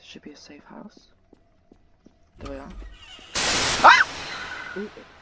should be a safe house. There we are. Ah! Ooh.